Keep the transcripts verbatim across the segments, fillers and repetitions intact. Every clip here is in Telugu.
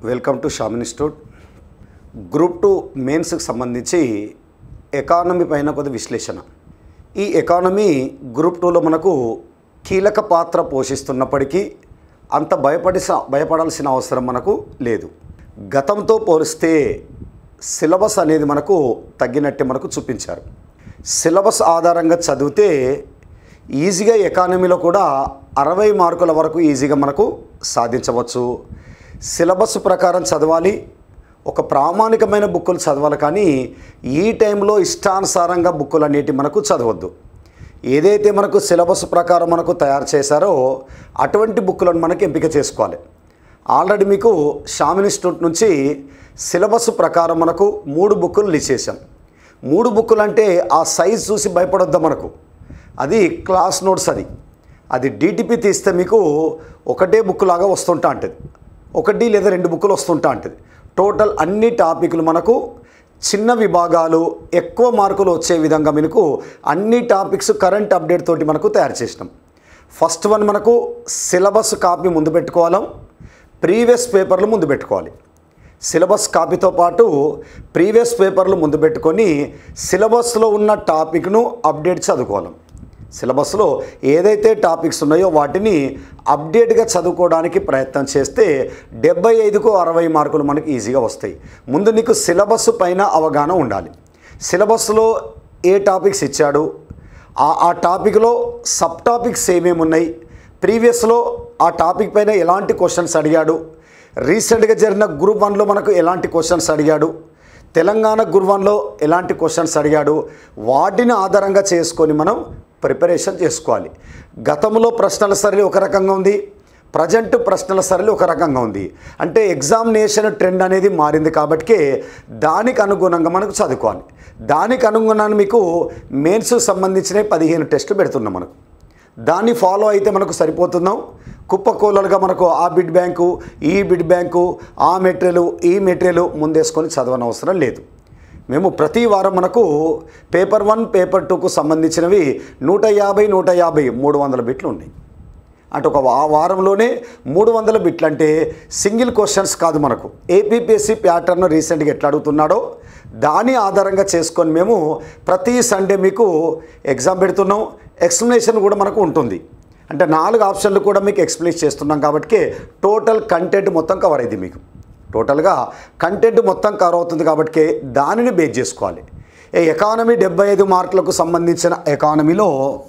Welcome to Sham institute. Group two మెయిన్స్కి సంబంధించి ఎకానమీ పైన కొద్ది విశ్లేషణ. ఈ ఎకానమీ గ్రూప్ టూలో మనకు కీలక పాత్ర పోషిస్తున్నప్పటికీ అంత భయపడి భయపడాల్సిన అవసరం మనకు లేదు. గతంతో పోలిస్తే సిలబస్ అనేది మనకు తగ్గినట్టే మనకు చూపించారు. సిలబస్ ఆధారంగా చదివితే ఈజీగా ఎకానమీలో కూడా అరవై మార్కుల వరకు ఈజీగా మనకు సాధించవచ్చు. సిలబస్ ప్రకారం చదవాలి, ఒక ప్రామాణికమైన బుక్కులు చదవాలి. కానీ ఈ టైంలో ఇష్టానుసారంగా బుక్కులు అనేటివి మనకు చదవద్దు. ఏదైతే మనకు సిలబస్ ప్రకారం మనకు తయారు చేశారో అటువంటి బుక్కులను మనకు ఎంపిక చేసుకోవాలి. ఆల్రెడీ మీకు షామ్ ఇన్స్టిట్యూట్ నుంచి సిలబస్ ప్రకారం మనకు మూడు బుక్కులు లిస్ట్ చేశాం. మూడు బుక్కులు అంటే ఆ సైజ్ చూసి భయపడొద్దా, మనకు అది క్లాస్ నోట్స్. అది అది డీటీపీ తీస్తే మీకు ఒకటే బుక్ లాగా వస్తుంటా ఉంటుంది, ఒకటి లేదా రెండు బుక్కులు వస్తుంటా ఉంటుంది. టోటల్ అన్ని టాపిక్లు మనకు చిన్న విభాగాలు ఎక్కువ మార్కులు వచ్చే విధంగా మనకు అన్ని టాపిక్స్ కరెంట్ అప్డేట్ తోటి మనకు తయారు చేసినాం. ఫస్ట్ వన్ మనకు సిలబస్ కాపీ ముందు పెట్టుకోవాలి, ప్రీవియస్ పేపర్లు ముందు పెట్టుకోవాలి. సిలబస్ కాపీతో పాటు ప్రీవియస్ పేపర్లు ముందు పెట్టుకొని సిలబస్లో ఉన్న టాపిక్ను అప్డేట్ చదువుకోవాలి. సిలబస్లో ఏదైతే టాపిక్స్ ఉన్నాయో వాటిని అప్డేట్గా చదువుకోవడానికి ప్రయత్నం చేస్తే డెబ్బై ఐదుకు అరవై మార్కులు మనకి ఈజీగా వస్తాయి. ముందు నీకు సిలబస్ పైన అవగాహన ఉండాలి. సిలబస్లో ఏ టాపిక్స్ ఇచ్చాడు, ఆ ఆ టాపిక్లో సబ్ టాపిక్స్ ఏమేమి ఉన్నాయి, ప్రీవియస్లో ఆ టాపిక్ పైన ఎలాంటి క్వశ్చన్స్ అడిగాడు, రీసెంట్గా జరిగిన గ్రూప్ వన్లో మనకు ఎలాంటి క్వశ్చన్స్ అడిగాడు, తెలంగాణ గ్రూప్ వన్లో ఎలాంటి క్వశ్చన్స్ అడిగాడు, వాటిని ఆధారంగా చేసుకొని మనం ప్రిపరేషన్ చేసుకోవాలి. గతంలో ప్రశ్నల సరళి ఒక రకంగా ఉంది, ప్రజెంట్ ప్రశ్నల సరళి ఒక రకంగా ఉంది. అంటే ఎగ్జామినేషన్ ట్రెండ్ అనేది మారింది కాబట్టి దానికి అనుగుణంగా మనకు చదువుకోవాలి. దానికి అనుగుణంగా మీకు మెయిన్స్కి సంబంధించిన పదిహేను టెస్టులు పెడుతున్నాం. మనకు దాన్ని ఫాలో అయితే మనకు సరిపోతున్నాం. కుప్పకోలలుగా మనకు ఆ బిడ్ బ్యాంకు, ఈ బిడ్ బ్యాంకు, ఆ మెటీరియల్, ఈ మెటీరియల్ ముందేసుకొని చదవనవసరం లేదు. మేము ప్రతి వారం మనకు పేపర్ వన్ పేపర్ టూకు సంబంధించినవి నూట యాభై నూట యాభై మూడు వందల బిట్లు ఉన్నాయి. అంటే ఒక వారంలోనే మూడు వందల బిట్లు అంటే సింగిల్ క్వశ్చన్స్ కాదు. మనకు ఏపీపీఎస్సీ ప్యాటర్న్ రీసెంట్గా ఎట్లా అడుగుతున్నాడో దాని ఆధారంగా చేసుకొని మేము ప్రతి సండే మీకు ఎగ్జామ్ పెడుతున్నాం. ఎక్స్ప్లెనేషన్ కూడా మనకు ఉంటుంది. అంటే నాలుగు ఆప్షన్లు కూడా మీకు ఎక్స్ప్లెయిన్ చేస్తున్నాం కాబట్టి టోటల్ కంటెంట్ మొత్తం కవర్ అయింది. మీకు టోటల్గా కంటెంట్ మొత్తం కవర్ అవుతుంది కాబట్టి దానిని బేస్ చేసుకోవాలి. ఈ ఎకానమీ డెబ్బై ఐదు మార్కులకు సంబంధించిన ఎకానమీలో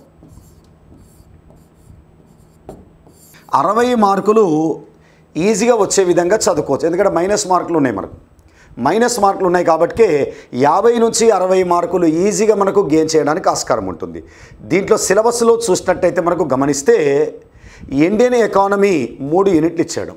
అరవై మార్కులు ఈజీగా వచ్చే విధంగా చదువుకోవచ్చు. ఎందుకంటే మైనస్ మార్కులు ఉన్నాయి. మనకు మైనస్ మార్కులు ఉన్నాయి కాబట్టి యాభై నుంచి అరవై మార్కులు ఈజీగా మనకు గెయిన్ చేయడానికి ఆస్కారం ఉంటుంది. దీంట్లో సిలబస్లో చూసినట్టయితే మనకు గమనిస్తే ఇండియన్ ఎకానమీ మూడు యూనిట్లు ఇచ్చాడు.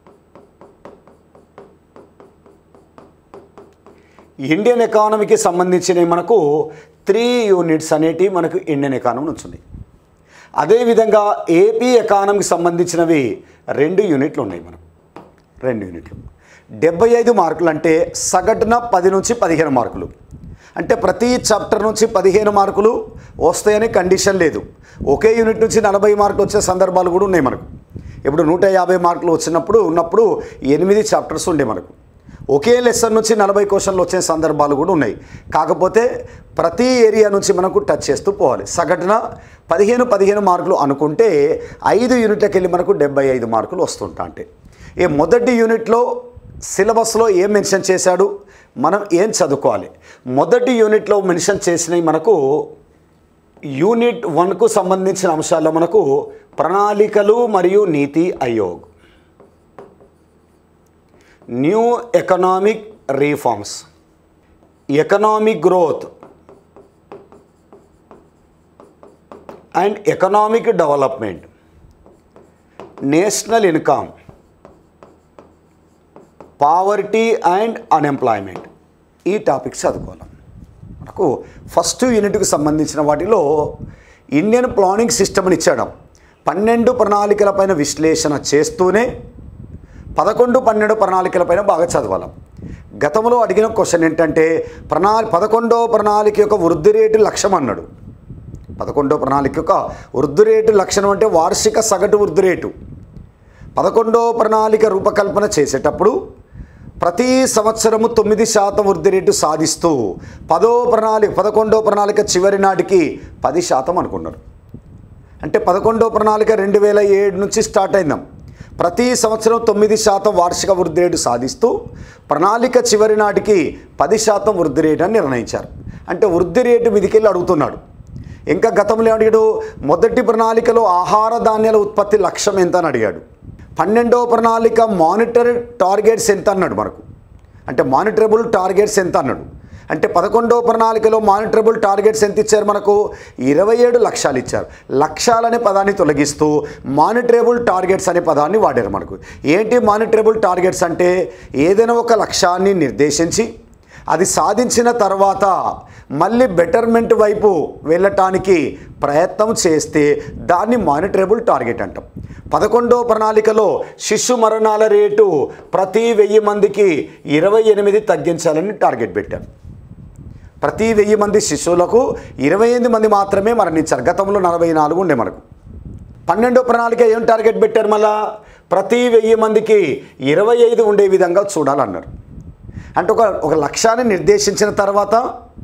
ఇండియన్ ఎకానమీకి సంబంధించినవి మనకు త్రీ యూనిట్స్ అనేటివి మనకు ఇండియన్ ఎకానమీ నుంచి ఉన్నాయి. అదేవిధంగా ఏపీ ఎకానమీకి సంబంధించినవి రెండు యూనిట్లు ఉన్నాయి. మనం రెండు యూనిట్లు డెబ్బై ఐదు మార్కులు అంటే సగటున పది నుంచి పదిహేను మార్కులు. అంటే ప్రతి చాప్టర్ నుంచి పదిహేను మార్కులు వస్తాయని కండిషన్ లేదు. ఒకే యూనిట్ నుంచి నలభై మార్కులు వచ్చే సందర్భాలు కూడా ఉన్నాయి. మనకు ఇప్పుడు నూట యాభై మార్కులు వచ్చినప్పుడు ఉన్నప్పుడు ఎనిమిది చాప్టర్స్ ఉండే. మనకు ఒకే లెసన్ నుంచి నలభై క్వశ్చన్లు వచ్చే సందర్భాలు కూడా ఉన్నాయి. కాకపోతే ప్రతి ఏరియా నుంచి మనకు టచ్ చేస్తూ పోవాలి. సగటున పదిహేను పదిహేను మార్కులు అనుకుంటే ఐదు యూనిట్లకు వెళ్ళి మనకు డెబ్బై ఐదు మార్కులు వస్తుంటా. అంటే ఈ మొదటి యూనిట్లో సిలబస్లో ఏం మెన్షన్ చేశాడు, మనం ఏం చదువుకోవాలి. మొదటి యూనిట్లో మెన్షన్ చేసినవి మనకు యూనిట్ వన్కు సంబంధించిన అంశాల్లో మనకు ప్రణాళికలు మరియు Niti Aayog, new economic reforms, economic growth and economic development, national income, poverty and unemployment, ఈ టాపిక్స్ చదువుకోవాలి. మనకు ఫస్ట్ యూనిట్కి సంబంధించిన వాటిలో ఇండియన్ ప్లానింగ్ సిస్టమ్ని ఇచ్చాడు. పన్నెండు ప్రణాళికలపైన విశ్లేషణ చేస్తూనే పదకొండు పన్నెండు ప్రణాళికలపైన బాగా చదవాలి. గతంలో అడిగిన క్వశ్చన్ ఏంటంటే ప్రణా పదకొండవ ప్రణాళిక యొక్క వృద్ధి రేటు లక్ష్యం అన్నాడు. పదకొండవ ప్రణాళిక యొక్క వృద్ధి రేటు లక్షణం అంటే వార్షిక సగటు వృద్ధి రేటు. పదకొండవ ప్రణాళిక రూపకల్పన చేసేటప్పుడు ప్రతి సంవత్సరము తొమ్మిది శాతం వృద్ధి రేటు సాధిస్తూ పదో ప్రణాళిక పదకొండో ప్రణాళిక చివరి నాటికి పది శాతం అనుకున్నారు. అంటే పదకొండో ప్రణాళిక రెండు వేల ఏడు నుంచి స్టార్ట్ అయిందాం. ప్రతి సంవత్సరం తొమ్మిది శాతం వార్షిక వృద్ధి రేటు సాధిస్తూ ప్రణాళిక చివరి నాటికి పది శాతం వృద్ధి రేటు అని నిర్ణయించారు. అంటే వృద్ధి రేటు మీదికెళ్ళి అడుగుతున్నాడు. ఇంకా గతంలో అడిగాడు, మొదటి ప్రణాళికలో ఆహార ధాన్యాల ఉత్పత్తి లక్ష్యం ఎంత అని అడిగాడు. పన్నెండవ ప్రణాళిక మానిటర్ టార్గెట్స్ ఎంత అన్నాడు మనకు. అంటే మానిటరబుల్ టార్గెట్స్ ఎంత అన్నాడు. అంటే పదకొండవ ప్రణాళికలో మానిటరబుల్ టార్గెట్స్ ఎంత ఇచ్చారు మనకు? ఇరవై ఏడు లక్ష్యాలు ఇచ్చారు. లక్ష్యాలనే పదాన్ని తొలగిస్తూ మానిటరబుల్ టార్గెట్స్ అనే పదాన్ని వాడారు మనకు. ఏంటి మానిటరబుల్ టార్గెట్స్ అంటే? ఏదైనా ఒక లక్ష్యాన్ని నిర్దేశించి అది సాధించిన తర్వాత మళ్ళీ బెటర్మెంట్ వైపు వెళ్ళటానికి ప్రయత్నం చేస్తే దాన్ని మానిటరబుల్ టార్గెట్ అంటాం. పదకొండవ ప్రణాళికలో శిశు మరణాల రేటు ప్రతి వెయ్యి మందికి ఇరవై ఎనిమిది తగ్గించాలని టార్గెట్ పెట్టారు. ప్రతి వెయ్యి మంది శిశువులకు ఇరవై ఎనిమిది మంది మాత్రమే మరణించారు. గతంలో నలభై నాలుగు ఉండే మనకు. పన్నెండో ప్రణాళిక ఏం టార్గెట్ పెట్టారు? మళ్ళా ప్రతి వెయ్యి మందికి ఇరవై ఐదు ఉండే విధంగా చూడాలన్నారు. అంటే ఒక ఒక లక్ష్యాన్ని నిర్దేశించిన తర్వాత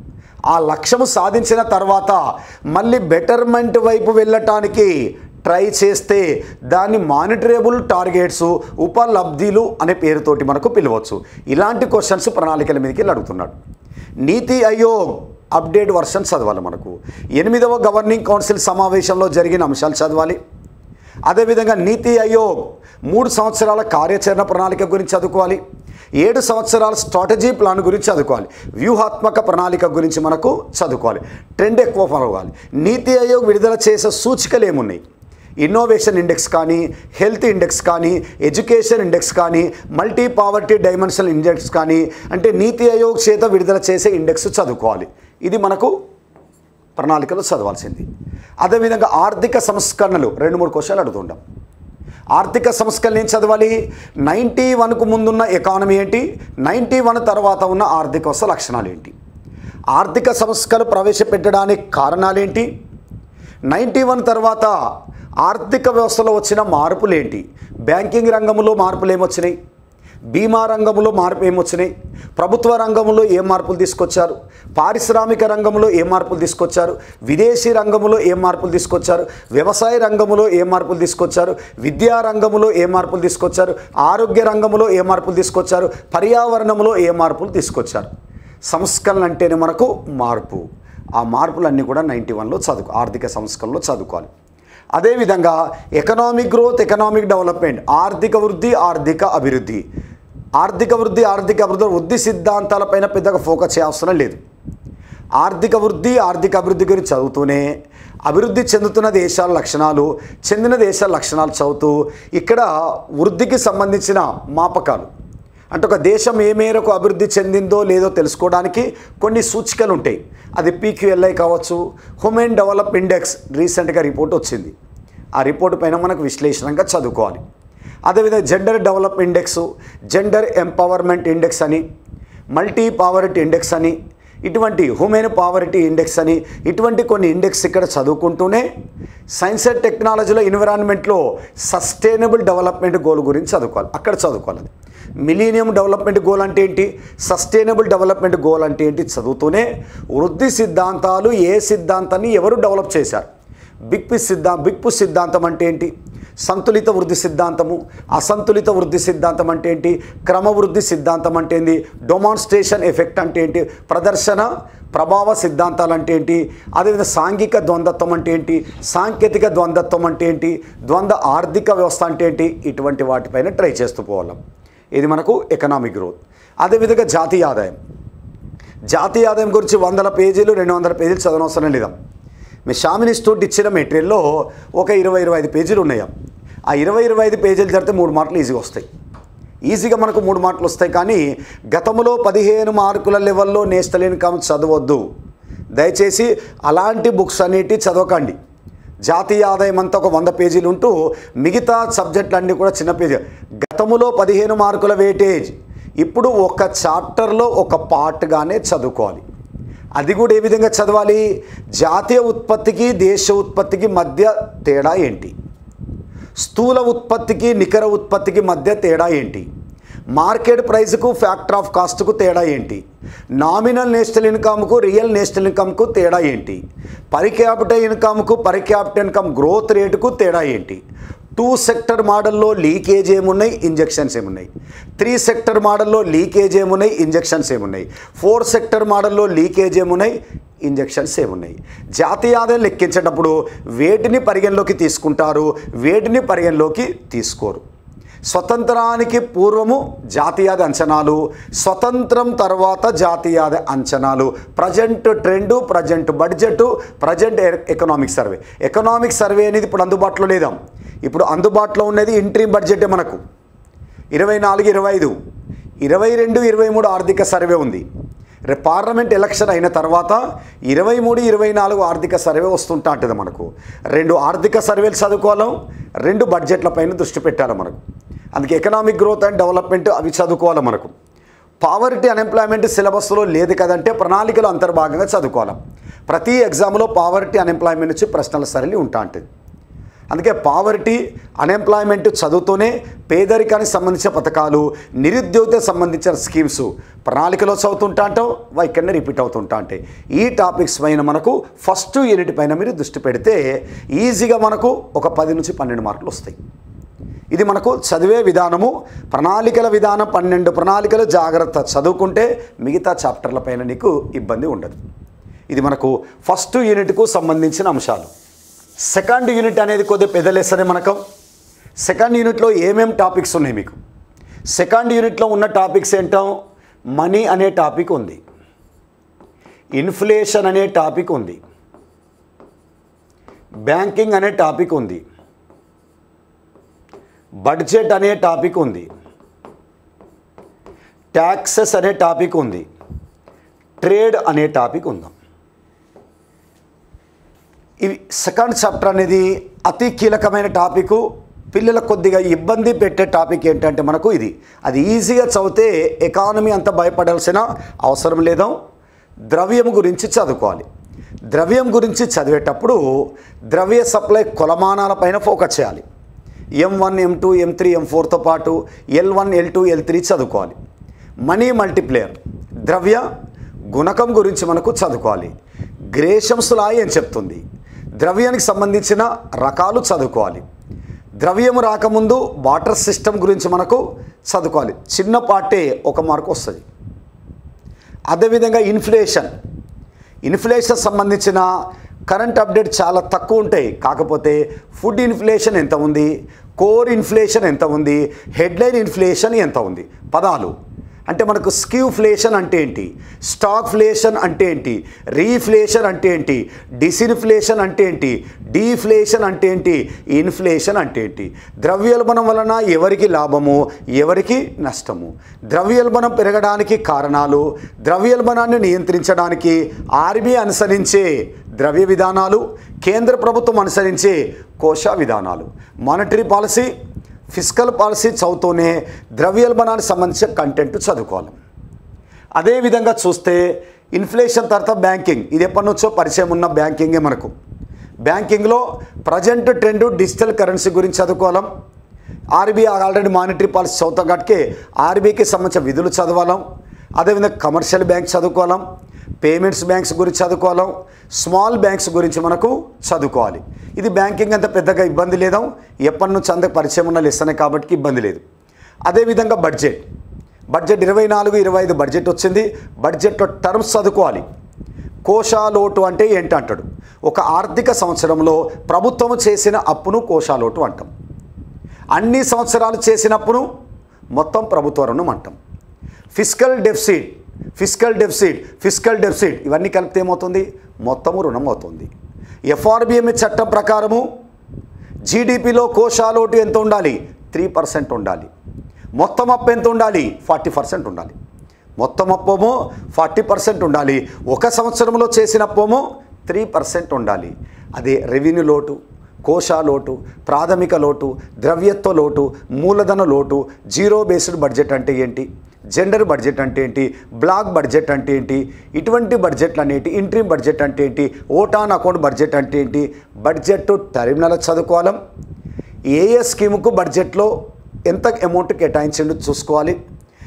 ఆ లక్ష్యము సాధించిన తర్వాత మళ్ళీ బెటర్మెంట్ వైపు వెళ్ళటానికి ట్రై చేస్తే దాన్ని మానిటరబుల్ టార్గెట్స్, ఉపలబ్ధిలు అనే పేరుతోటి మనకు పిలవచ్చు. ఇలాంటి క్వశ్చన్స్ ప్రణాళికల మీదకి వెళ్ళి అడుగుతున్నాడు. నీతి ఆయోగ్ అప్డేట్ వర్షన్ చదవాలి మనకు. ఎనిమిదవ గవర్నింగ్ కౌన్సిల్ సమావేశంలో జరిగిన అంశాలు చదవాలి. అదేవిధంగా నీతి ఆయోగ్ మూడు సంవత్సరాల కార్యాచరణ ప్రణాళిక గురించి చదువుకోవాలి. ఏడు సంవత్సరాల స్ట్రాటజీ ప్లాన్ గురించి చదువుకోవాలి. వ్యూహాత్మక ప్రణాళిక గురించి మనకు చదువుకోవాలి. ట్రెండ్ ఎక్కువ ఫాలో అవ్వాలి. నీతి ఆయోగ్ విడుదల చేసే సూచికలు ఏమున్నాయి? ఇన్నోవేషన్ ఇండెక్స్ కానీ, హెల్త్ ఇండెక్స్ కానీ, ఎడ్యుకేషన్ ఇండెక్స్ కానీ, మల్టీ పావర్టీ డైమెన్షనల్ ఇండెక్స్ కానీ, అంటే నీతి ఆయోగ్ చేత విడుదల చేసే ఇండెక్స్ చదువుకోవాలి. ఇది మనకు ప్రణాళికలో చదవాల్సింది. అదేవిధంగా ఆర్థిక సంస్కరణలు రెండు మూడు క్వశ్చన్లు అడుగుతుంటాం. ఆర్థిక సంస్కరణలు ఏం చదవాలి? నైంటీ వన్కు ముందున్న ఎకానమీ ఏంటి, నైంటీ వన్ తర్వాత ఉన్న ఆర్థిక వ్యవస్థ లక్షణాలు ఏంటి, ఆర్థిక సంస్కరణలు ప్రవేశపెట్టడానికి కారణాలేంటి, నైంటీ వన్ తర్వాత ఆర్థిక వ్యవస్థలో వచ్చిన మార్పులు ఏంటి, బ్యాంకింగ్ రంగంలో మార్పులు ఏమొచ్చినాయి, బీమా రంగంలో మార్పు ఏమొచ్చినాయి, ప్రభుత్వ రంగంలో ఏ మార్పులు తీసుకొచ్చారు, పారిశ్రామిక రంగంలో ఏ మార్పులు తీసుకొచ్చారు, విదేశీ రంగంలో ఏ మార్పులు తీసుకొచ్చారు, వ్యవసాయ రంగంలో ఏ మార్పులు తీసుకొచ్చారు, విద్యా రంగంలో ఏ మార్పులు తీసుకొచ్చారు, ఆరోగ్య రంగంలో ఏ మార్పులు తీసుకొచ్చారు, పర్యావరణంలో ఏ మార్పులు తీసుకొచ్చారు. సంస్కరణ అంటేనే మనకు మార్పు. ఆ మార్పులన్నీ కూడా నైంటీ వన్లో చదువు ఆర్థిక సంస్కరణలో చదువుకోవాలి. అదేవిధంగా ఎకనామిక్ గ్రోత్, ఎకనామిక్ డెవలప్మెంట్, ఆర్థిక వృద్ధి, ఆర్థిక అభివృద్ధి. ఆర్థిక వృద్ధి ఆర్థిక అభివృద్ధి వృద్ధి సిద్ధాంతాలపైన పెద్దగా ఫోకస్ చేయాల్సిన లేదు. ఆర్థిక వృద్ధి, ఆర్థిక అభివృద్ధి గురించి చదువుతూనే అభివృద్ధి చెందుతున్న దేశాల లక్షణాలు, చెందిన దేశాల లక్షణాలు చదువుతూ ఇక్కడ వృద్ధికి సంబంధించిన మాపకాలు, అంటే ఒక దేశం ఏ మేరకు అభివృద్ధి చెందిందో లేదో తెలుసుకోవడానికి కొన్ని సూచికలు ఉంటాయి. అది పీక్యూఎల్ఐ కావచ్చు, హ్యూమన్ డెవలప్ ఇండెక్స్ రీసెంట్గా రిపోర్ట్ వచ్చింది. ఆ రిపోర్ట్ పైన మనకు విశ్లేషణగా చదువుకోవాలి. అదేవిధంగా gender develop index, gender empowerment index అని, మల్టీ పావర్టీ ఇండెక్స్ అని, ఇటువంటి హ్యూమన్ పావర్టీ ఇండెక్స్ అని, ఇటువంటి కొన్ని ఇండెక్స్ ఇక్కడ చదువుకుంటూనే సైన్స్ అండ్ టెక్నాలజీలో ఎన్విరాన్మెంట్లో సస్టైనబుల్ డెవలప్మెంట్ గోల్ గురించి చదువుకోవాలి. అక్కడ చదువుకోవాలి. మిలీనియం డెవలప్మెంట్ గోల్ అంటే ఏంటి, సస్టైనబుల్ డెవలప్మెంట్ గోల్ అంటే ఏంటి చదువుతూనే వృద్ధి సిద్ధాంతాలు ఏ సిద్ధాంతాన్ని ఎవరు డెవలప్ చేశారు, బిగ్ పి సిద్ధా బిగ్ పు సిద్ధాంతం అంటే ఏంటి, సంతులిత వృద్ధి సిద్ధాంతము, అసంతులిత వృద్ధి సిద్ధాంతం అంటే ఏంటి, క్రమవృద్ధి సిద్ధాంతం అంటే ఏంటి, డెమాన్స్ట్రేషన్ ఎఫెక్ట్ అంటే ఏంటి, ప్రదర్శన ప్రభావ సిద్ధాంతాలు అంటే ఏంటి, అదేవిధంగా సాంఘిక ద్వంద్వత్వం అంటే ఏంటి, సాంకేతిక ద్వంద్వత్వం అంటే ఏంటి, ద్వంద్వ ఆర్థిక వ్యవస్థ అంటే ఏంటి, ఇటువంటి వాటిపైన ట్రై చేస్తూ పోవాలం. ఇది మనకు ఎకనామిక్ గ్రోత్. అదేవిధంగా జాతీయ ఆదాయం. జాతీయ ఆదాయం గురించి వందల పేజీలు రెండు వందల పేజీలు చదవనవసరం లేదా. మీ షామిని ఇన్స్టిట్యూట్ ఇచ్చిన మెటీరియల్లో ఒక ఇరవై ఇరవై ఐదు పేజీలు ఉన్నాయా. ఆ ఇరవై ఇరవై ఐదు పేజీలు జరిగితే మూడు మార్కులు ఈజీగా వస్తాయి. ఈజీగా మనకు మూడు మార్కులు వస్తాయి. కానీ గతంలో పదిహేను మార్కుల లెవెల్లో నేషనల్ ఇన్కమ్ చదవద్దు. దయచేసి అలాంటి బుక్స్ అనేటివి చదవకండి. జాతీయ ఆదాయం అంతా ఒక వంద పేజీలు ఉంటూ మిగతా సబ్జెక్టులన్నీ కూడా చిన్న పేజీ. గతములో పదిహేను మార్కుల వెయిటేజ్, ఇప్పుడు ఒక చాప్టర్లో ఒక పార్ట్గానే చదువుకోవాలి. అది కూడా ఏ విధంగా చదవాలి, జాతీయ ఉత్పత్తికి దేశ ఉత్పత్తికి మధ్య తేడా ఏంటి, స్థూల ఉత్పత్తికి నికర ఉత్పత్తికి మధ్య తేడా ఏంటి, మార్కెట్ ప్రైస్కు ఫ్యాక్టర్ ఆఫ్ కాస్ట్కు తేడా ఏంటి, నామినల్ నేషనల్ ఇన్కమ్కు రియల్ నేషనల్ ఇన్కమ్కు తేడా ఏంటి, పర్ క్యాపిటల్ ఇన్కమ్కు పర్ క్యాపిటల్ ఇన్కమ్ గ్రోత్ రేటుకు తేడా ఏంటి, టూ సెక్టర్ మోడల్లో లీకేజ్ ఏమున్నాయి, ఇంజెక్షన్స్ ఏమున్నాయి, త్రీ సెక్టర్ మోడల్లో లీకేజ్ ఏమున్నాయి, ఇంజెక్షన్స్ ఏమున్నాయి, ఫోర్ సెక్టర్ మోడల్లో లీకేజ్ ఏమున్నాయి, ఇంజెక్షన్స్ ఏమున్నాయి. జాతీయ ఆదాయం లెక్కించేటప్పుడు వేటిని పరిగణలోకి తీసుకుంటారు, వేటిని పరిగణలోకి తీసుకోరు. స్వతంత్రానికి పూర్వము జాతీయాద అంచనాలు, స్వతంత్రం తర్వాత జాతీయాద అంచనాలు, present trend, present budget, present economic survey. Economic survey అనేది ఇప్పుడు అందుబాటులో లేదా, ఇప్పుడు అందుబాటులో ఉన్నది ఇంట్రీమ్ బడ్జెటే. మనకు ఇరవై నాలుగు ఇరవై ఐదు ఇరవై రెండు ఇరవై మూడు ఆర్థిక సర్వే ఉంది. రేపు పార్లమెంట్ ఎలక్షన్ అయిన తర్వాత ఇరవై మూడు ఇరవై నాలుగు ఆర్థిక సర్వే వస్తుంటా ఉంటుంది. మనకు రెండు ఆర్థిక సర్వేలు చదువుకోవాలి, రెండు బడ్జెట్ల పైన దృష్టి పెట్టాలి మనకు. అందుకే ఎకనామిక్ గ్రోత్ అండ్ డెవలప్మెంట్ అవి చదువుకోవాలి మనకు. పావర్టీ అన్ఎంప్లాయ్మెంట్ సిలబస్లో లేదు కదంటే ప్రణాళికలో అంతర్భాగంగా చదువుకోవాలి. ప్రతి ఎగ్జామ్లో పావర్టీ అన్ఎంప్లాయ్మెంట్ నుంచి ప్రశ్నల సరళి ఉంటా ఉంటుంది. అందుకే పావర్టీ అన్ఎంప్లాయ్మెంట్ చదువుతూనే పేదరికానికి సంబంధించిన పథకాలు, నిరుద్యోగిత సంబంధించిన స్కీమ్స్ ప్రణాళికలో చదువుతుంటా అంటాం, ఇక్కడనే రిపీట్ అవుతుంటా అంటే ఈ టాపిక్స్ పైన మనకు ఫస్ట్ యూనిట్ పైన మీరు దృష్టి పెడితే ఈజీగా మనకు ఒక పది నుంచి పన్నెండు మార్కులు వస్తాయి. ఇది మనకు చదివే విధానము, ప్రణాళికల విధానం. పన్నెండు ప్రణాళికలు జాగ్రత్త చదువుకుంటే మిగతా చాప్టర్ల పైన నీకు ఇబ్బంది ఉండదు. ఇది మనకు ఫస్ట్ యూనిట్కు సంబంధించిన అంశాలు. సెకండ్ యూనిట్ అనేది కొద్దిగా పెద్ద లెసనే మనకు. సెకండ్ యూనిట్లో ఏమేం టాపిక్స్ ఉన్నాయి మీకు? సెకండ్ యూనిట్లో ఉన్న టాపిక్స్ ఏంటో, మనీ అనే టాపిక్ ఉంది, ఇన్ఫ్లేషన్ అనే టాపిక్ ఉంది, బ్యాంకింగ్ అనే టాపిక్ ఉంది, బడ్జెట్ అనే టాపిక్ ఉంది, ట్యాక్సెస్ అనే టాపిక్ ఉంది, ట్రేడ్ అనే టాపిక్ ఉంది. ఇవి సెకండ్ చాప్టర్ అనేది అతి కీలకమైన టాపిక్. పిల్లలకు కొద్దిగా ఇబ్బంది పెట్టే టాపిక్ ఏంటంటే మనకు ఇది, అది ఈజీగా చదివితే ఎకానమీ అంత భయపడాల్సిన అవసరం లేదు. ద్రవ్యం గురించి చదువుకోవాలి. ద్రవ్యం గురించి చదివేటప్పుడు ద్రవ్య సప్లై కొలమానాల పైన ఫోకస్ చేయాలి. M one M two M three M ఫోర్తో పాటు L one L two L three చదువుకోవాలి. మనీ మల్టిప్లేయర్ ద్రవ్య గుణకం గురించి మనకు చదువుకోవాలి. గ్రేషమ్స్ లా ఏం చెప్తుంది, ద్రవ్యానికి సంబంధించిన రకాలు చదువుకోవాలి. ద్రవ్యము రాకముందు వాటర్ సిస్టమ్ గురించి మనకు చదువుకోవాలి. చిన్న పార్టే ఒక మార్కు వస్తుంది. అదేవిధంగా ఇన్ఫ్లేషన్ ఇన్ఫ్లేషన్ సంబంధించిన కరెంట్ అప్డేట్ చాలా తక్కువ ఉంటాయి. కాకపోతే ఫుడ్ ఇన్ఫ్లేషన్ ఎంత ఉంది, కోర్ ఇన్ఫ్లేషన్ ఎంత ఉంది, హెడ్లైన్ ఇన్ఫ్లేషన్ ఎంత ఉంది, పదాలు అంటే మనకు స్క్యూఫ్లేషన్ అంటే ఏంటి, స్టాక్ఫ్లేషన్ అంటే ఏంటి, రీఫ్లేషన్ అంటే ఏంటి, డిసిన్ఫ్లేషన్ అంటే ఏంటి, డీఫ్లేషన్ అంటే ఏంటి, ఇన్ఫ్లేషన్ అంటే ఏంటి, ద్రవ్యోల్బణం వలన ఎవరికి లాభము, ఎవరికి నష్టము, ద్రవ్యోల్బణం పెరగడానికి కారణాలు, ద్రవ్యోల్బణాన్ని నియంత్రించడానికి ఆర్బీఐ అనుసరించే ద్రవ్య విధానాలు, కేంద్ర ప్రభుత్వం అనుసరించే కోశ విధానాలు, మానిటరీ పాలసీ, ఫిజికల్ పాలసీ చదువుతూనే ద్రవ్యోల్బణానికి సంబంధించిన కంటెంట్ చదువుకోవాలి. అదేవిధంగా చూస్తే ఇన్ఫ్లేషన్ తర్వాత బ్యాంకింగ్, ఇది ఎప్పటి నుంచో పరిచయం ఉన్న బ్యాంకింగే మనకు. బ్యాంకింగ్లో ప్రజెంట్ ట్రెండ్ డిజిటల్ కరెన్సీ గురించి చదువుకోవాలి. ఆర్బీఐ ఆల్రెడీ మానిటరీ పాలసీ చదువుతాం కాబట్టి ఆర్బీఐకి సంబంధించిన విధులు చదవాలి. అదేవిధంగా కమర్షియల్ బ్యాంక్ చదువుకోవాలి, పేమెంట్స్ బ్యాంక్స్ గురించి చదువుకోవాలి, స్మాల్ బ్యాంక్స్ గురించి మనకు చదువుకోవాలి. ఇది బ్యాంకింగ్ అంత పెద్దగా ఇబ్బంది లేదు, ఎప్పటి నుంచి అంత పరిచయం ఉన్న లెసనే కాబట్టి ఇబ్బంది లేదు. అదేవిధంగా బడ్జెట్ బడ్జెట్ ఇరవై నాలుగు ఇరవై ఐదు బడ్జెట్ వచ్చింది. బడ్జెట్లో టర్మ్స్ చదువుకోవాలి. కోశాలోటు అంటే ఏంటంటాడు, ఒక ఆర్థిక సంవత్సరంలో ప్రభుత్వం చేసిన అప్పును కోశాలోటు అంటాం. అన్ని సంవత్సరాలు చేసినప్పుడు మొత్తం ప్రభుత్వ రుణం అంటాం. Fiscal deficit fiscal deficit fiscal deficit ఇవన్నీ కలిపితే ఏమవుతుంది, మొత్తము రుణం అవుతుంది. ఎఫ్ఆర్బిఎంఈ చట్టం ప్రకారము జీడిపిలో కోశాలోటు ఎంత ఉండాలి, త్రీ పర్సెంట్ ఉండాలి. మొత్తం అప్పు ఎంత ఉండాలి, ఫార్టీ పర్సెంట్ ఉండాలి. మొత్తం అప్పేమో ఫార్టీ పర్సెంట్ ఉండాలి. ఒక సంవత్సరంలో చేసిన అప్పేమో త్రీ పర్సెంట్ ఉండాలి. అదే రెవెన్యూ లోటు, కోశాలోటు, ప్రాథమిక లోటు, ద్రవ్యత్వ లోటు, మూలధన లోటు, జీరో బేస్డ్ బడ్జెట్ అంటే ఏంటి, జెండర్ బడ్జెట్ అంటే ఏంటి, బ్లాక్ బడ్జెట్ అంటే ఏంటి, ఇటువంటి బడ్జెట్లు అనేటి, ఇంట్రీమ్ బడ్జెట్ అంటే ఏంటి, ఓటాన్ అకౌంట్ బడ్జెట్ అంటే ఏంటి, బడ్జెట్ టర్మినల్ చదువుకోవాలి. ఏ ఏ స్కీముకు బడ్జెట్లో ఎంత అమౌంట్ కేటాయించిండు చూసుకోవాలి.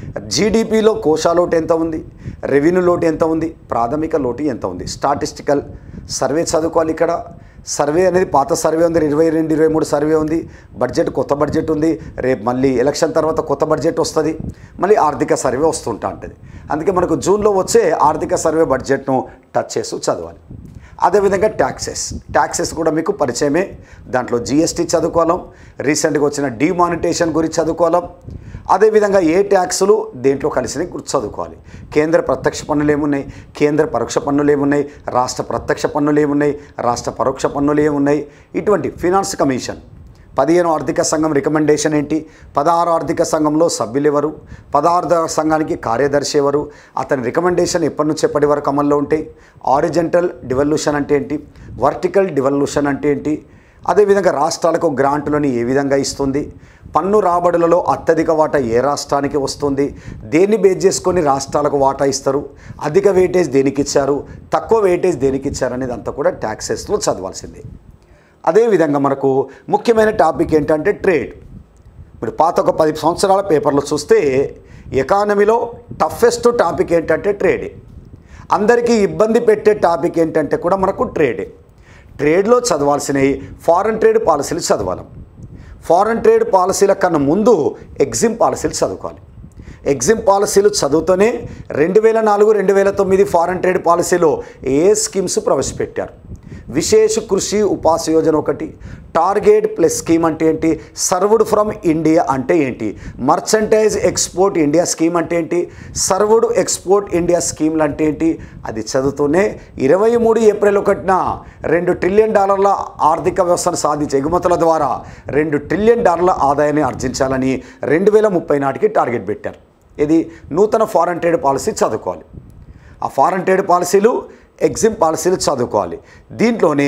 జీడిపిలో కోశా లోటు ఎంత ఉంది, రెవెన్యూ లోటు ఎంత ఉంది, ప్రాథమిక లోటు ఎంత ఉంది, స్టాటిస్టికల్ సర్వే చదువుకోవాలి. ఇక్కడ సర్వే అనేది పాత సర్వే ఉంది, ఇరవై రెండు ఇరవై మూడు సర్వే ఉంది, బడ్జెట్ కొత్త బడ్జెట్ ఉంది, రేపు మళ్ళీ ఎలక్షన్ తర్వాత కొత్త బడ్జెట్ వస్తుంది, మళ్ళీ ఆర్థిక సర్వే వస్తుంటా ఉంటుంది. అందుకే మనకు జూన్లో వచ్చే ఆర్థిక సర్వే బడ్జెట్ను టచ్ చేస్తూ చదవాలి. అదేవిధంగా ట్యాక్సెస్ ట్యాక్సెస్ కూడా మీకు పరిచయమే. దాంట్లో జిఎస్టీ చదువుకోవాలం, రీసెంట్గా వచ్చిన డిమానిటేషన్ గురించి చదువుకోవాలం. అదేవిధంగా ఏ ట్యాక్సులు దేంట్లో కలిసినవి గుర్తు చదువుకోవాలి. కేంద్ర ప్రత్యక్ష పన్నులు ఏమున్నాయి, కేంద్ర పరోక్ష పన్నులు ఏమున్నాయి, రాష్ట్ర ప్రత్యక్ష పన్నులు ఏమున్నాయి, రాష్ట్ర పరోక్ష పన్నులు ఏమున్నాయి, ఇటువంటి ఫినాన్స్ కమిషన్, పదిహేను ఆర్థిక సంఘం రికమెండేషన్ ఏంటి, పదహారు ఆర్థిక సంఘంలో సభ్యులు ఎవరు, పదహారు సంఘానికి కార్యదర్శి ఎవరు, అతని రికమెండేషన్ ఎప్పటి నుంచి ఎప్పటి వరకు అమల్లో ఉంటాయి, ఆరిజెంటల్ డివల్యూషన్ అంటే ఏంటి, వర్టికల్ డివల్యూషన్ అంటే ఏంటి, అదేవిధంగా రాష్ట్రాలకు గ్రాంట్లను ఏ విధంగా ఇస్తుంది, పన్ను రాబడులలో అత్యధిక వాటా ఏ రాష్ట్రానికి వస్తుంది, దేన్ని బేస్ చేసుకొని రాష్ట్రాలకు వాటా ఇస్తారు, అధిక వెయిటేజ్ దేనికి ఇచ్చారు, తక్కువ వెయిటేజ్ దేనికి ఇచ్చారు అనేది అంతా కూడా ట్యాక్సెస్లో చదవాల్సిందే. అదేవిధంగా మనకు ముఖ్యమైన టాపిక్ ఏంటంటే ట్రేడ్. ఇప్పుడు పాత ఒక పది సంవత్సరాల పేపర్లో చూస్తే ఎకానమీలో టఫెస్ట్ టాపిక్ ఏంటంటే ట్రేడే. అందరికీ ఇబ్బంది పెట్టే టాపిక్ ఏంటంటే కూడా మనకు ట్రేడే. ట్రేడ్లో చదవాల్సినవి ఫారెన్ ట్రేడ్ పాలసీలు చదవాలి. ఫారెన్ ట్రేడ్ పాలసీల కన్నా ముందు ఎగ్జిమ్ పాలసీలు చదువుకోవాలి. ఎగ్జిమ్ పాలసీలు చదువుతూనే రెండు వేల నాలుగు రెండు వేల తొమ్మిది ఫారెన్ ట్రేడ్ పాలసీలో ఏ స్కీమ్స్ ప్రవేశపెట్టారు. విశేష కృషి ఉపాస యోజన ఒకటి, టార్గెట్ ప్లస్ స్కీమ్ అంటే ఏంటి, సర్వ్డ్ ఫ్రమ్ ఇండియా అంటే ఏంటి, మర్చెంటైజ్ ఎక్స్పోర్ట్ ఇండియా స్కీమ్ అంటే ఏంటి, సర్వ్డ్ ఎక్స్పోర్ట్ ఇండియా స్కీమ్లు అంటే ఏంటి, అది చదువుతూనే ఇరవై మూడు ఏప్రిల్ ఒకటిన రెండు ట్రిలియన్ డాలర్ల ఆర్థిక వ్యవస్థను సాధించి ఎగుమతుల ద్వారా రెండు ట్రిలియన్ డాలర్ల ఆదాయాన్ని ఆర్జించాలని రెండు వేల ముప్పై నాటికి టార్గెట్ పెట్టారు. ఇది నూతన ఫారెన్ ట్రేడ్ పాలసీ చదువుకోవాలి. ఆ ఫారెన్ ట్రేడ్ పాలసీలు ఎగ్జిమ్ పాలసీలు చదువుకోవాలి. దీంట్లోనే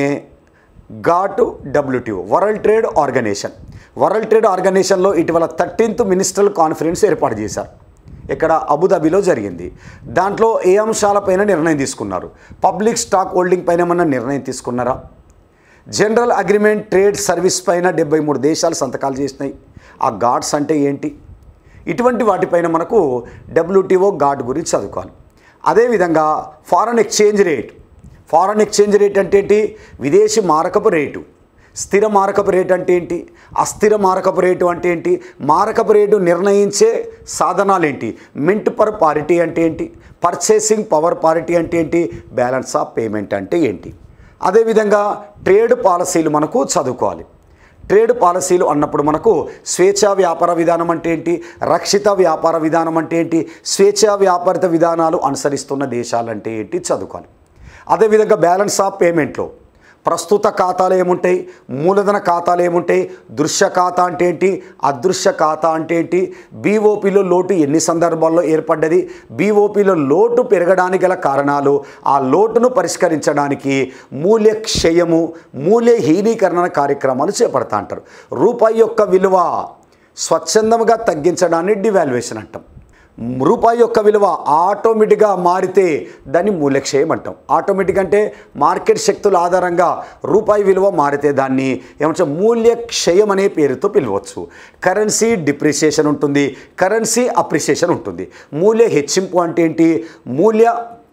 GATT WTO world trade organization world trade ఆర్గనైజేషన్లో ఇటీవల థర్టీన్త్ మినిస్ట్రల్ కాన్ఫరెన్స్ ఏర్పాటు చేశారు. ఇక్కడ అబుదాబిలో జరిగింది. దాంట్లో ఏ అంశాలపైన నిర్ణయం తీసుకున్నారు, పబ్లిక్ స్టాక్ హోల్డింగ్ పైన ఏమన్నా నిర్ణయం తీసుకున్నారా, జనరల్ అగ్రిమెంట్ ట్రేడ్ సర్వీస్ పైన డెబ్బై మూడు దేశాలు సంతకాలు చేసినాయి. ఆ గాడ్స్ అంటే ఏంటి, ఇటువంటి వాటిపైన మనకు డబ్ల్యూటీఓ గాడ్ గురించి చదువుకోవాలి. అదేవిధంగా foreign exchange rate foreign exchange rate అంటే ఏంటి, విదేశీ మారకపు రేటు. స్థిర మారకపు రేటు అంటే ఏంటి, అస్థిర మారకపు రేటు అంటే ఏంటి, మారకపు రేటు నిర్ణయించే సాధనాలు ఏంటి, మింట్ పర్ పారిటీ అంటే ఏంటి, పర్చేసింగ్ పవర్ పారిటీ అంటే ఏంటి, బ్యాలెన్స్ ఆఫ్ పేమెంట్ అంటే ఏంటి. అదేవిధంగా ట్రేడ్ పాలసీలు మనకు చదువుకోవాలి. ట్రేడ్ పాలసీలు అన్నప్పుడు మనకు స్వేచ్ఛా వ్యాపార విధానం అంటే ఏంటి, రక్షిత వ్యాపార విధానం అంటే ఏంటి, స్వేచ్ఛా వ్యాపారిత విధానాలు అనుసరిస్తున్న దేశాలంటే ఏంటి చదువుకోవాలి. అదేవిధంగా బ్యాలెన్స్ ఆఫ్ పేమెంట్లో ప్రస్తుత ఖాతాలు ఏముంటాయి, మూలధన ఖాతాలు ఏముంటాయి, దృశ్య ఖాతా అంటే ఏంటి, అదృశ్య ఖాతా అంటే ఏంటి, బీఓపీలో లోటు ఎన్ని సందర్భాల్లో ఏర్పడ్డది, బీఓపీలో లోటు పెరగడానికి గల కారణాలు, ఆ లోటును పరిష్కరించడానికి మూల్య క్షయము మూల్యహీనీకరణ కార్యక్రమాలు చేపడతా అంటారు. రూపాయి యొక్క విలువ స్వచ్ఛందంగా తగ్గించడాన్ని డివాల్యుయేషన్ అంటాం. రూపాయి యొక్క విలువ ఆటోమేటిక్గా మారితే దాన్ని మూల్యక్షయం అంటాం. ఆటోమేటిక్ అంటే మార్కెట్ శక్తుల ఆధారంగా రూపాయి విలువ మారితే దాన్ని ఏమంటే మూల్యక్షయం అనే పేరుతో పిలవచ్చు. కరెన్సీ డిప్రిసియేషన్ ఉంటుంది, కరెన్సీ అప్రిసియేషన్ ఉంటుంది. మూల్య హెచ్చింపు అంటే ఏంటి, మూల్య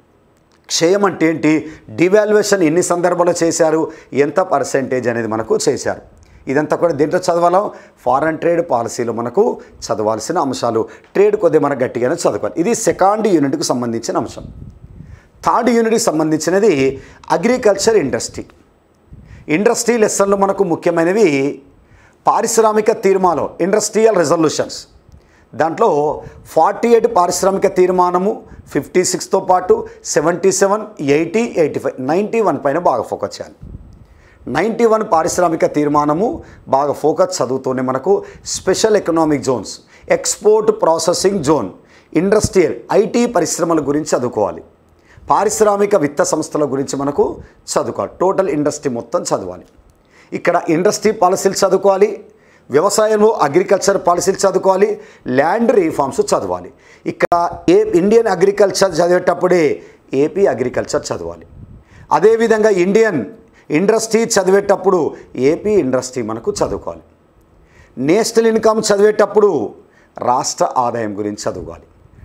క్షయం అంటే ఏంటి, డివాల్యుయేషన్ ఎన్ని సందర్భాల్లో చేశారు, ఎంత పర్సెంటేజ్ అనేది మనకు చేశారు. ఇదంతా కూడా దీంట్లో చదవాలం. ఫారెన్ ట్రేడ్ పాలసీలో మనకు చదవాల్సిన అంశాలు. ట్రేడ్ కొద్దిగా మనకు గట్టిగానే చదవాలి. ఇది సెకండ్ యూనిట్కి సంబంధించిన అంశం. థర్డ్ యూనిట్కి సంబంధించినది అగ్రికల్చర్ ఇండస్ట్రీ. ఇండస్ట్రీ లెసన్లు మనకు ముఖ్యమైనవి పారిశ్రామిక తీర్మానం, ఇండస్ట్రియల్ రెజల్యూషన్స్. దాంట్లో ఫార్టీ ఎయిట్ పారిశ్రామిక తీర్మానము, ఫిఫ్టీ సిక్స్తో పాటు seventy seven eighty eighty five ninety one పైన బాగా ఫోకస్ చేయాలి. నైంటీ వన్ పారిశ్రామిక తీర్మానము బాగా ఫోకస్ చదువుతూనే మనకు special economic zones, export processing zone, industrial IT పరిశ్రమల గురించి చదువుకోవాలి. పారిశ్రామిక విత్త సంస్థల గురించి మనకు చదువుకోవాలి. టోటల్ ఇండస్ట్రీ మొత్తం చదవాలి. ఇక్కడ ఇండస్ట్రీ పాలసీలు చదువుకోవాలి, వ్యవసాయంలో అగ్రికల్చర్ పాలసీలు చదువుకోవాలి, ల్యాండ్ రీఫార్మ్స్ చదవాలి. ఇక్కడ ఏ ఇండియన్ అగ్రికల్చర్ చదివేటప్పుడే ఏపీ అగ్రికల్చర్ చదవాలి. అదేవిధంగా ఇండియన్ ఇండస్ట్రీ చదివేటప్పుడు ఏపీ ఇండస్ట్రీ మనకు చదువుకోవాలి. నేషనల్ ఇన్కమ్ చదివేటప్పుడు రాష్ట్ర ఆదాయం గురించి చదువుకోవాలి.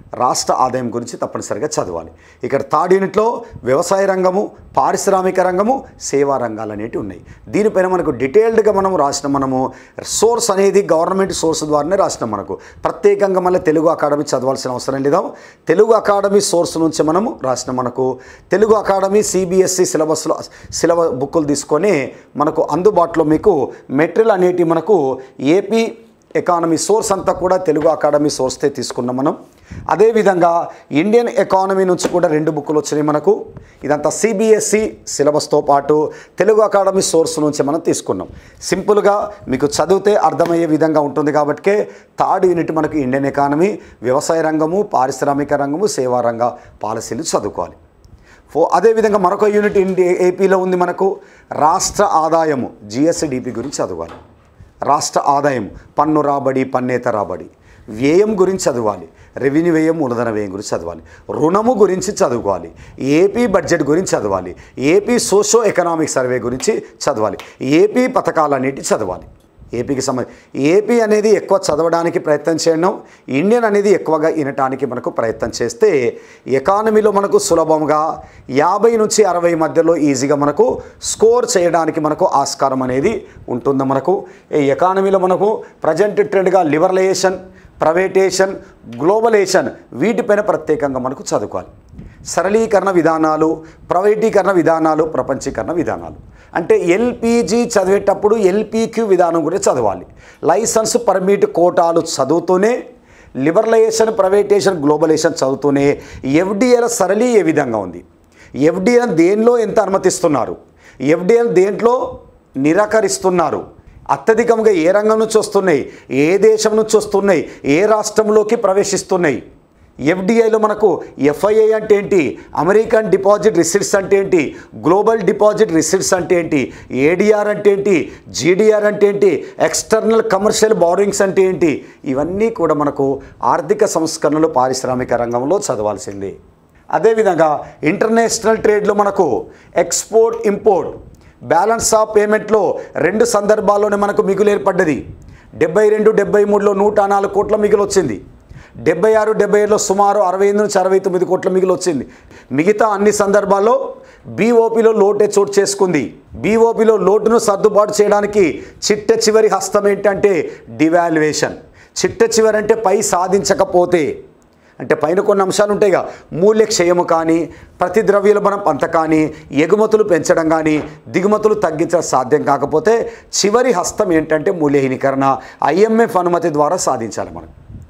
రాష్ట్ర ఆదాయం గురించి తప్పనిసరిగా చదవాలి. ఇక్కడ థర్డ్ యూనిట్లో వ్యవసాయ రంగము, పారిశ్రామిక రంగము, సేవా రంగాలు అనేవి ఉన్నాయి. దీనిపైన మనకు డీటెయిల్డ్గా మనం రాసిన మనము సోర్స్ అనేది గవర్నమెంట్ సోర్స్ ద్వారానే రాసినాం. మనకు ప్రత్యేకంగా మళ్ళీ తెలుగు అకాడమీ చదవాల్సిన అవసరం లేదా. తెలుగు అకాడమీ సోర్స్ నుంచి మనము రాసిన మనకు తెలుగు అకాడమీ సిబిఎస్ఈ సిలబస్లో సిలబస్ బుక్కులు తీసుకొని మనకు అందుబాటులో మీకు మెటీరియల్ అనేటి మనకు ఏపీ ఎకానమీ సోర్స్ అంతా కూడా తెలుగు అకాడమీ సోర్స్తే తీసుకున్నాం మనం. అదేవిధంగా ఇండియన్ ఎకానమీ నుంచి కూడా రెండు బుక్కులు వచ్చినాయి మనకు. ఇదంతా సిబిఎస్ఈ సిలబస్తో పాటు తెలుగు అకాడమీ సోర్స్ నుంచి మనం తీసుకున్నాం. సింపుల్గా మీకు చదివితే అర్థమయ్యే విధంగా ఉంటుంది కాబట్టి థర్డ్ యూనిట్ మనకు ఇండియన్ ఎకానమీ, వ్యవసాయ రంగము, పారిశ్రామిక రంగము, సేవా రంగ పాలసీలు చదువుకోవాలి. ఫో అదేవిధంగా మరొక యూనిట్ ఇండి ఏపీలో ఉంది మనకు రాష్ట్ర ఆదాయము, జిఎస్డిపి గురించి చదవాలి. రాష్ట్ర ఆదాయం, పన్ను రాబడి, పన్నేత రాబడి, వ్యయం గురించి చదవాలి. రెవెన్యూ వ్యయం, మూలధన వ్యయం గురించి చదవాలి. రుణము గురించి చదువుకోవాలి. ఏపీ బడ్జెట్ గురించి చదవాలి. ఏపీ సోషో ఎకనామిక్ సర్వే గురించి చదవాలి. ఏపీ పథకాలన్నిటి చదవాలి. ఏపీకి సంబంధించి ఏపీ అనేది ఎక్కువ చదవడానికి ప్రయత్నం చేయడం, ఇండియన్ అనేది ఎక్కువగా వినటానికి మనకు ప్రయత్నం చేస్తే ఎకానమీలో మనకు సులభంగా యాభై నుంచి అరవై మధ్యలో ఈజీగా మనకు స్కోర్ చేయడానికి మనకు ఆస్కారం అనేది ఉంటుంది. మనకు ఈ ఎకానమీలో మనకు ప్రజెంట్ ట్రెండ్గా లిబరలైజేషన్, ప్రైవేటేషన్, గ్లోబలైజేషన్ వీటిపైన ప్రత్యేకంగా మనకు చదువుకోవాలి. సరళీకరణ విధానాలు, ప్రైవేటీకరణ విధానాలు, ప్రపంచీకరణ విధానాలు. అంటే ఎల్పిజి చదివేటప్పుడు ఎల్పిక్యూ విధానం గురించి చదవాలి. లైసెన్స్, పర్మిట్, కోటాలు చదువుతూనే లిబరలైజేషన్, ప్రైవేటేషన్, గ్లోబలైజేషన్ చదువుతూనే ఎఫ్డిఏల సరళీ ఏ విధంగా ఉంది, ఎఫ్డిఏ దేనిలో ఎంత అనుమతిస్తున్నారు, ఎఫ్డిఏ దేంట్లో నిరాకరిస్తున్నారు, అత్యధికంగా ఏ రంగం నుంచి వస్తున్నాయి, ఏ దేశం నుంచి వస్తున్నాయి, ఏ రాష్ట్రంలోకి ప్రవేశిస్తున్నాయి. ఎఫ్డిఐలో మనకు ఎఫ్ఐఐ అంటే ఏంటి, అమెరికన్ డిపాజిట్ రిసిట్స్ అంటే ఏంటి, గ్లోబల్ డిపాజిట్ రిసిట్స్ అంటే ఏంటి, ఏడిఆర్ అంటే ఏంటి, జీడిఆర్ అంటే ఏంటి, ఎక్స్టర్నల్ కమర్షియల్ బారోయింగ్స్ అంటే ఏంటి, ఇవన్నీ కూడా మనకు ఆర్థిక సంస్కరణలు పారిశ్రామిక రంగంలో చదవాల్సిందే. అదేవిధంగా ఇంటర్నేషనల్ ట్రేడ్లో మనకు ఎక్స్పోర్ట్, ఇంపోర్ట్, బ్యాలెన్స్ ఆఫ్ పేమెంట్లో రెండు సందర్భాల్లోనే మనకు మిగులు ఏర్పడ్డది. డెబ్బై రెండు డెబ్బై మూడులో నూట నాలుగు కోట్ల మిగులు వచ్చింది. డెబ్బై ఆరు డెబ్బై ఏడులో సుమారు అరవై ఎనిమిది నుంచి అరవై తొమ్మిది కోట్ల మిగులు వచ్చింది. మిగతా అన్ని సందర్భాల్లో బీఓపీలో లోటే చోటు చేసుకుంది. బీఓపీలో లోటును సర్దుబాటు చేయడానికి చిట్ట చివరి హస్తం ఏంటంటే డివాల్యుయేషన్. చిట్ట చివరి అంటే పై సాధించకపోతే, అంటే పైన కొన్ని అంశాలు ఉంటాయిగా, మూల్య క్షయము కానీ, ప్రతి ద్రవ్యోల్బణం పంత కానీ, ఎగుమతులు పెంచడం కానీ, దిగుమతులు తగ్గించడం సాధ్యం కాకపోతే చివరి హస్తం ఏంటంటే మూల్యహీనీకరణ. ఐఎంఎఫ్ అనుమతి ద్వారా సాధించాలి. మనం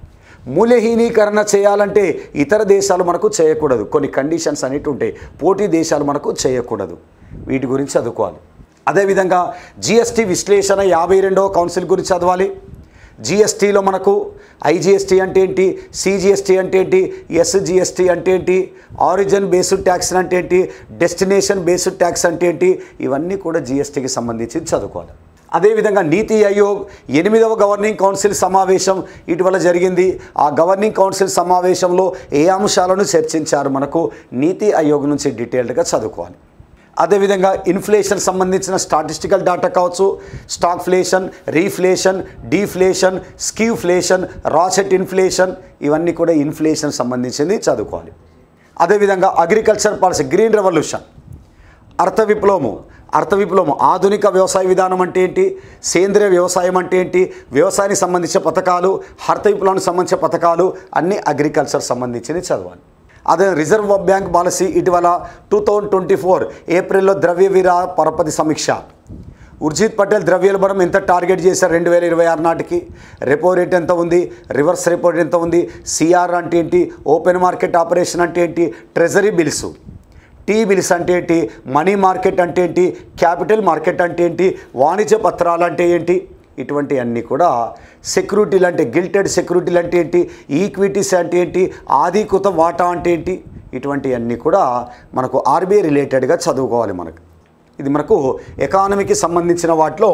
మూల్యహీనీకరణ చేయాలంటే ఇతర దేశాలు మనకు చేయకూడదు. కొన్ని కండిషన్స్ అనేవి ఉంటాయి, పోటీ దేశాలు మనకు చేయకూడదు. వీటి గురించి చదువుకోవాలి. అదేవిధంగా జిఎస్టీ విశ్లేషణ యాభై రెండవ కౌన్సిల్ గురించి చదవాలి. జిఎస్టీలో మనకు ఐజిఎస్టీ అంటే ఏంటి, సిజిఎస్టీ అంటే ఏంటి, ఎస్జిఎస్టీ అంటే ఏంటి, ఆరిజిన్ బేస్డ్ ట్యాక్స్ అంటే ఏంటి, డెస్టినేషన్ బేస్డ్ ట్యాక్స్ అంటే ఏంటి, ఇవన్నీ కూడా జిఎస్టీకి సంబంధించి చదువుకోవాలి. అదేవిధంగా నీతి ఆయోగ్ ఎనిమిదవ గవర్నింగ్ కౌన్సిల్ సమావేశం ఇటీవల జరిగింది. ఆ గవర్నింగ్ కౌన్సిల్ సమావేశంలో ఏ అంశాలను చర్చించారు మనకు నీతి ఆయోగ్ నుంచి డీటెయిల్డ్గా చదువుకోవాలి. అదేవిధంగా ఇన్ఫ్లేషన్ సంబంధించిన స్టాటిస్టికల్ డేటా కావచ్చు, స్టాక్ఫ్లేషన్, రీఫ్లేషన్, డీఫ్లేషన్, స్క్యూఫ్లేషన్, రాసెట్ ఇన్ఫ్లేషన్, ఇవన్నీ కూడా ఇన్ఫ్లేషన్ సంబంధించింది చదువుకోవాలి. అదేవిధంగా అగ్రికల్చర్ పాలసీ, గ్రీన్ రెవల్యూషన్, అర్థ విప్లవము, అర్థ విప్లవం ఆధునిక వ్యవసాయ విధానం అంటే ఏంటి, సేంద్రియ వ్యవసాయం అంటే ఏంటి, వ్యవసాయానికి సంబంధించిన పథకాలు, అర్థ విప్లవానికి సంబంధించిన పథకాలు అన్నీ అగ్రికల్చర్ సంబంధించినవి చదవాలి. అదే రిజర్వ్ బ్యాంక్ పాలసీ ఇటీవల టూ థౌజండ్ ట్వంటీ ఫోర్ ఏప్రిల్లో ద్రవ్య విరా పరపతి సమీక్ష. ఉర్జిత్ పటేల్ ద్రవ్యోల్బణం ఎంత టార్గెట్ చేశారు రెండు వేల ఇరవై ఆరు నాటికి, రెపో రేట్ ఎంత ఉంది, రివర్స్ రెపో రేట్ ఎంత ఉంది, సిఆర్ అంటే ఏంటి, ఓపెన్ మార్కెట్ ఆపరేషన్ అంటే ఏంటి, ట్రెజరీ బిల్స్, టీ బిల్స్ అంటే ఏంటి, మనీ మార్కెట్ అంటే ఏంటి, క్యాపిటల్ మార్కెట్ అంటే ఏంటి, వాణిజ్య పత్రాలు అంటే ఏంటి, ఇటువంటి అన్నీ కూడా సెక్యూరిటీలు అంటే గిల్టెడ్ సెక్యూరిటీలు అంటే ఏంటి, ఈక్విటీస్ అంటే ఏంటి, ఆధికృత వాటా అంటే ఏంటి, ఇటువంటి అన్నీ కూడా మనకు ఆర్బీఐ రిలేటెడ్గా చదువుకోవాలి. మనకు ఇది మనకు ఎకానమీకి సంబంధించిన వాటిలో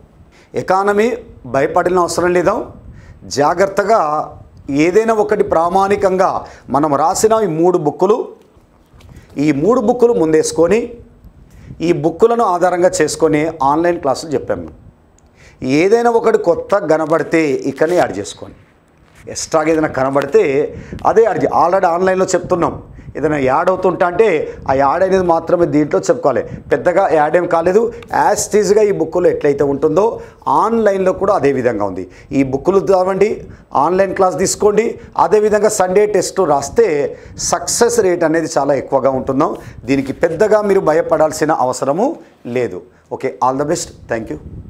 ఎకానమీ భయపడిన అవసరం లేదా, జాగ్రత్తగా ఏదైనా ఒకటి ప్రామాణికంగా మనం రాసిన ఈ మూడు బుక్కులు ఈ మూడు బుక్కులు ముందేసుకొని ఈ బుక్కులను ఆధారంగా చేసుకొని ఆన్లైన్ క్లాసులు చెప్పాము. ఏదైనా ఒకటి కొత్త కనబడితే ఇక్కడనే యాడ్ చేసుకోండి. ఎక్స్ట్రాగా ఏదైనా కనబడితే అదే అది ఆల్రెడీ ఆన్లైన్లో చెప్తున్నాం. ఏదైనా యాడ్ అవుతుంటా అంటే ఆ యాడ్ అనేది మాత్రమే దీంట్లో చెప్పుకోవాలి. పెద్దగా యాడ్ ఏం కాలేదు. యాజ్ టీజ్గా ఈ బుక్లో ఎట్లయితే ఉంటుందో ఆన్లైన్లో కూడా అదే విధంగా ఉంది. ఈ బుక్కులు చదవండి, ఆన్లైన్ క్లాస్ తీసుకోండి. అదేవిధంగా సండే టెస్ట్ రాస్తే సక్సెస్ రేట్ అనేది చాలా ఎక్కువగా ఉంటుందాం. దీనికి పెద్దగా మీరు భయపడాల్సిన అవసరము లేదు. Okay, all the best. Thank you.